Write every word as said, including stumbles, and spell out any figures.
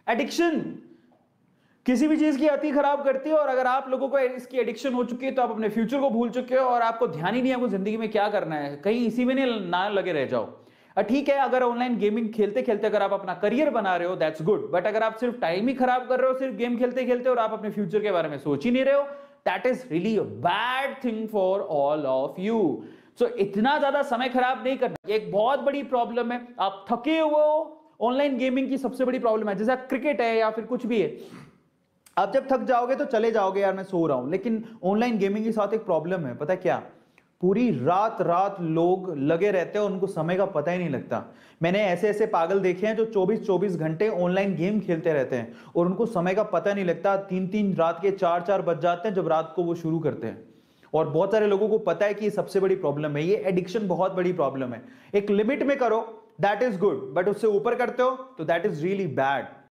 Addiction किसी भी चीज की अति खराब करती है, और अगर आप लोगों को इसकी एडिक्शन हो चुकी है तो आप अपने फ्यूचर को भूल चुके हो और आपको ध्यान ही नहीं है आपको जिंदगी में क्या करना है, कहीं इसी में नहीं ना लगे रह जाओ। ठीक है, अगर ऑनलाइन गेमिंग खेलते खेलते अगर आप अपना करियर बना रहे हो दैट्स गुड, बट अगर आप सिर्फ टाइम ही खराब कर रहे हो सिर्फ गेम खेलते खेलते और आप अपने फ्यूचर के बारे में सोच ही नहीं रहे हो, that is really a bad thing for all of you. So इतना ज्यादा समय खराब नहीं करना, एक बहुत बड़ी प्रॉब्लम है। आप थके हुए हो, ऑनलाइन गेमिंग की सबसे बड़ी प्रॉब्लम है, जैसे क्रिकेट है या फिर कुछ भी है, आप जब थक जाओगे तो चले जाओगे यार मैं सो रहा हूं, लेकिन ऑनलाइन गेमिंग के साथ एक प्रॉब्लम है, पता है क्या? पूरी रात रात लोग लगे रहते हैं, उनको समय का पता ही नहीं लगता। मैंने ऐसे ऐसे पागल देखे हैं जो चौबीस चौबीस घंटे ऑनलाइन गेम खेलते रहते हैं और उनको समय का पता नहीं लगता। तीन तीन रात के चार चार बज जाते हैं जब रात को वो शुरू करते हैं। और बहुत सारे लोगों को पता है कि ये सबसे बड़ी प्रॉब्लम है, ये एडिक्शन बहुत बड़ी प्रॉब्लम है। एक लिमिट में करो दैट इज गुड, बट उससे ऊपर करते हो तो दैट इज रियली बैड।